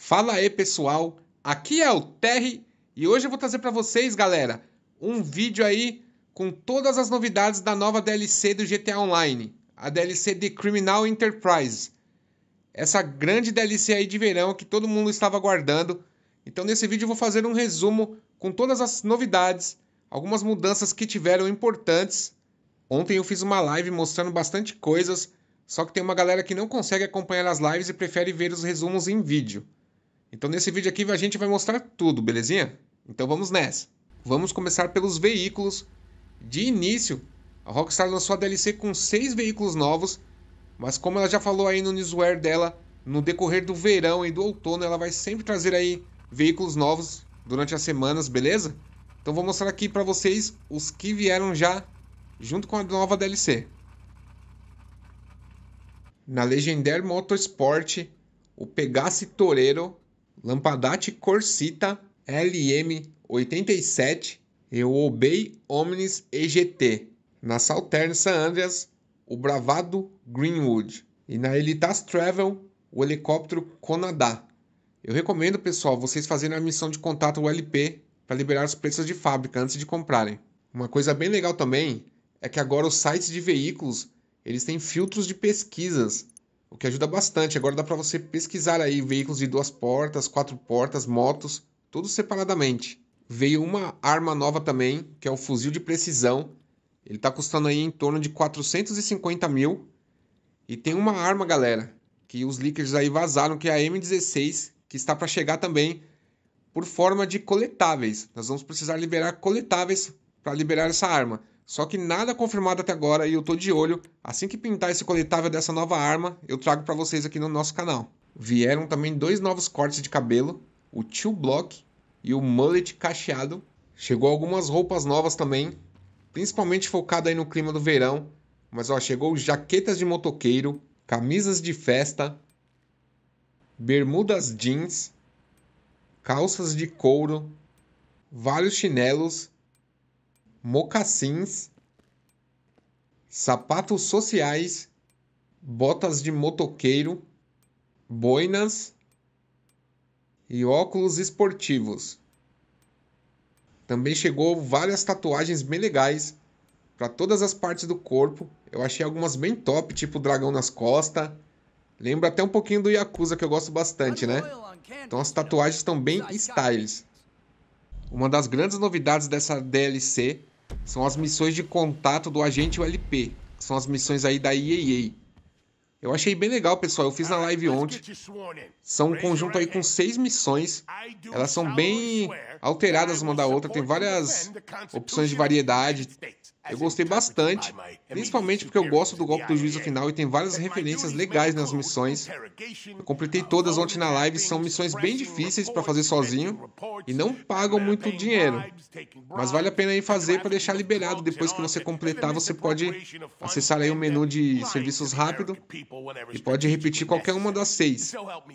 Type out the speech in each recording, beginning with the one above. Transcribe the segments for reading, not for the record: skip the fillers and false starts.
Fala aí, pessoal, aqui é o Terry e hoje eu vou trazer para vocês, galera, um vídeo aí com todas as novidades da nova DLC do GTA Online, a DLC de Criminal Enterprise. Essa grande DLC aí de verão que todo mundo estava aguardando. Então nesse vídeo eu vou fazer um resumo com todas as novidades, algumas mudanças que tiveram importantes. Ontem eu fiz uma live mostrando bastante coisas, só que tem uma galera que não consegue acompanhar as lives e prefere ver os resumos em vídeo. Então nesse vídeo aqui a gente vai mostrar tudo, belezinha? Então vamos nessa. Vamos começar pelos veículos. De início, a Rockstar lançou a DLC com 6 veículos novos, mas como ela já falou aí no newsletter dela, no decorrer do verão e do outono ela vai sempre trazer aí veículos novos durante as semanas, beleza? Então vou mostrar aqui para vocês os que vieram já junto com a nova DLC. Na Legendary Motorsport, o Pegassi Torero, Lampadati Corsita LM87 e o Obey Omnis EGT. Na Southern San Andreas, o Bravado Greenwood. E na Elitas Travel, o helicóptero Conadá. Eu recomendo, pessoal, vocês fazerem a missão de contato ULP para liberar os preços de fábrica antes de comprarem. Uma coisa bem legal também é que agora os sites de veículos eles têm filtros de pesquisas, o que ajuda bastante. Agora dá para você pesquisar aí veículos de 2 portas, 4 portas, motos, tudo separadamente. Veio uma arma nova também, que é o fuzil de precisão. Ele está custando aí em torno de 450 mil. E tem uma arma, galera, que os leakers aí vazaram, que é a M16, que está para chegar também por forma de coletáveis. Nós vamos precisar liberar coletáveis para liberar essa arma. Só que nada confirmado até agora e eu tô de olho. Assim que pintar esse coletável dessa nova arma, eu trago para vocês aqui no nosso canal. Vieram também 2 novos cortes de cabelo, o Two Block e o Mullet cacheado. Chegou algumas roupas novas também, principalmente focado aí no clima do verão. Mas ó, chegou jaquetas de motoqueiro, camisas de festa, bermudas jeans, calças de couro, vários chinelos, mocassins, sapatos sociais, botas de motoqueiro, boinas e óculos esportivos. Também chegou várias tatuagens bem legais para todas as partes do corpo. Eu achei algumas bem top, tipo dragão nas costas. Lembra até um pouquinho do Yakuza, que eu gosto bastante, né? Então as tatuagens estão bem stylish. Uma das grandes novidades dessa DLC são as missões de contato do agente ULP, que são as missões aí da EAA. Eu achei bem legal, pessoal, eu fiz na live ontem. São um conjunto aí com 6 missões. Elas são bem alteradas uma da outra, tem várias opções de variedade. Eu gostei bastante, principalmente porque eu gosto do golpe do juízo final e tem várias referências legais nas missões. Eu completei todas ontem na live, são missões bem difíceis para fazer sozinho e não pagam muito dinheiro. Mas vale a pena aí fazer para deixar liberado. Depois que você completar, você pode acessar aí o menu de serviços rápido e pode repetir qualquer uma das 6.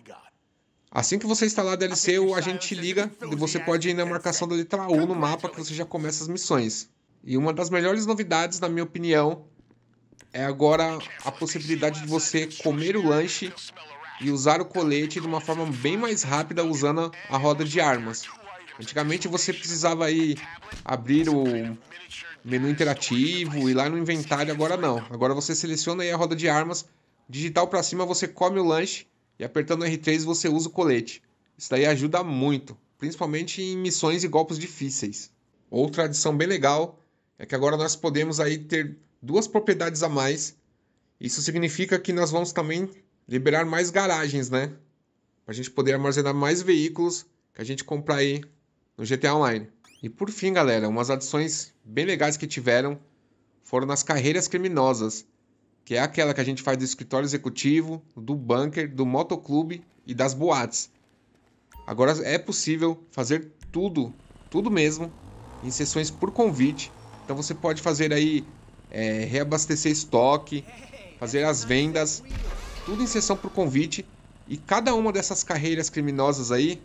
Assim que você instalar a DLC, o agente te liga e você pode ir na marcação da letra U no mapa que você já começa as missões. E uma das melhores novidades, na minha opinião, é agora a possibilidade de você comer o lanche e usar o colete de uma forma bem mais rápida usando a roda de armas. Antigamente você precisava aí abrir o menu interativo, ir lá no inventário, agora não. Agora você seleciona aí a roda de armas, digital para cima você come o lanche e apertando R3 você usa o colete. Isso daí ajuda muito, principalmente em missões e golpes difíceis. Outra adição bem legal é que agora nós podemos aí ter 2 propriedades a mais. Isso significa que nós vamos também liberar mais garagens, né? Para a gente poder armazenar mais veículos que a gente comprar aí no GTA Online. E por fim, galera, umas adições bem legais que tiveram foram nas carreiras criminosas, que é aquela que a gente faz do escritório executivo, do bunker, do motoclube e das boates. Agora é possível fazer tudo mesmo, em sessões por convite. Então você pode fazer aí, reabastecer estoque, fazer as vendas, tudo em sessão por convite. E cada uma dessas carreiras criminosas aí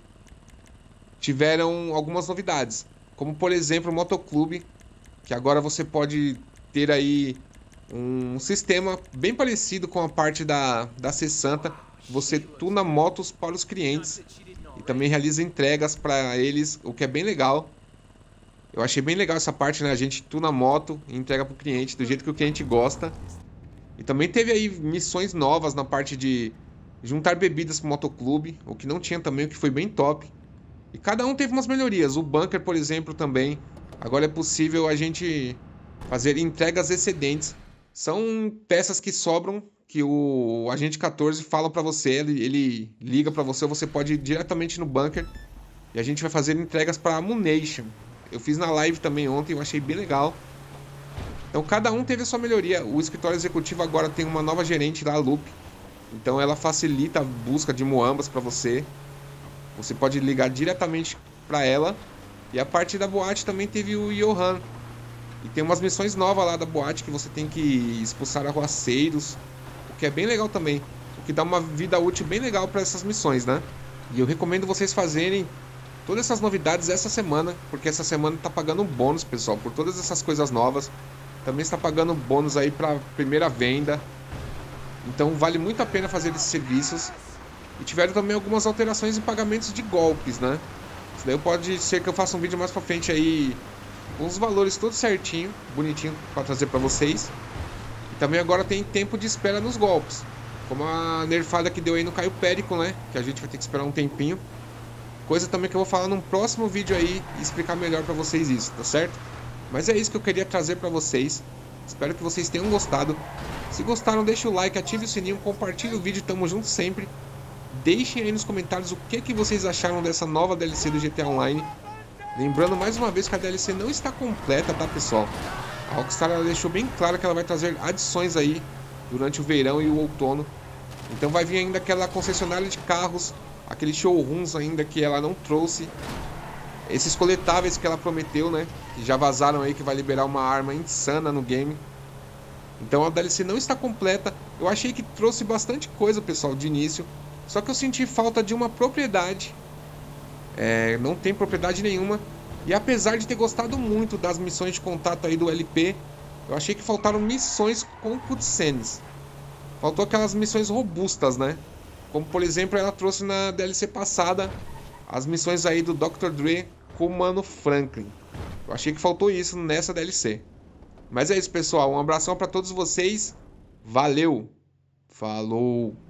tiveram algumas novidades. Como por exemplo o motoclube, que agora você pode ter aí um sistema bem parecido com a parte da C-Santa. Você tuna motos para os clientes e também realiza entregas para eles, o que é bem legal. Eu achei bem legal essa parte, né? A gente tuna a moto e entrega pro cliente do jeito que o cliente gosta. E também teve aí missões novas na parte de juntar bebidas pro motoclube, o que não tinha também, o que foi bem top. E cada um teve umas melhorias. O bunker, por exemplo, também. Agora é possível a gente fazer entregas excedentes. São peças que sobram, que o agente 14 fala pra você, ele liga pra você, ou você pode ir diretamente no bunker. E a gente vai fazer entregas pra Ammunition. Eu fiz na live também ontem, eu achei bem legal. Então cada um teve a sua melhoria. O escritório executivo agora tem uma nova gerente lá, a Lupe. Então ela facilita a busca de muambas para você. Você pode ligar diretamente para ela. E a parte da boate também teve o Johan. E tem umas missões novas lá da boate que você tem que expulsar arruaceiros. O que é bem legal também. O que dá uma vida útil bem legal para essas missões, né? E eu recomendo vocês fazerem todas essas novidades essa semana. Porque essa semana tá pagando um bônus, pessoal, por todas essas coisas novas. Também está pagando bônus aí para primeira venda. Então vale muito a pena fazer esses serviços. E tiveram também algumas alterações em pagamentos de golpes, né? Isso daí pode ser que eu faça um vídeo mais pra frente aí com os valores todos certinho, bonitinho para trazer para vocês. E também agora tem tempo de espera nos golpes. Como a nerfada que deu aí no Caio Périco, né? Que a gente vai ter que esperar um tempinho. Coisa também que eu vou falar num próximo vídeo aí e explicar melhor para vocês isso, tá certo? Mas é isso que eu queria trazer para vocês. Espero que vocês tenham gostado. Se gostaram, deixa o like, ative o sininho, compartilhe o vídeo, tamo junto sempre. Deixem aí nos comentários o que vocês acharam dessa nova DLC do GTA Online. Lembrando mais uma vez que a DLC não está completa, tá, pessoal? A Rockstar ela deixou bem claro que ela vai trazer adições aí durante o verão e o outono. Então vai vir ainda aquela concessionária de carros, aqueles showrooms ainda que ela não trouxe. Esses coletáveis que ela prometeu, né? Que já vazaram aí que vai liberar uma arma insana no game. Então a DLC não está completa. Eu achei que trouxe bastante coisa, pessoal, de início. Só que eu senti falta de uma propriedade. Não tem propriedade nenhuma. E apesar de ter gostado muito das missões de contato aí do LP, eu achei que faltaram missões com cutscenes. Faltou aquelas missões robustas, né? Como por exemplo ela trouxe na DLC passada as missões aí do Dr. Dre com o Mano Franklin. Eu achei que faltou isso nessa DLC. Mas é isso, pessoal. Um abração para todos vocês. Valeu. Falou.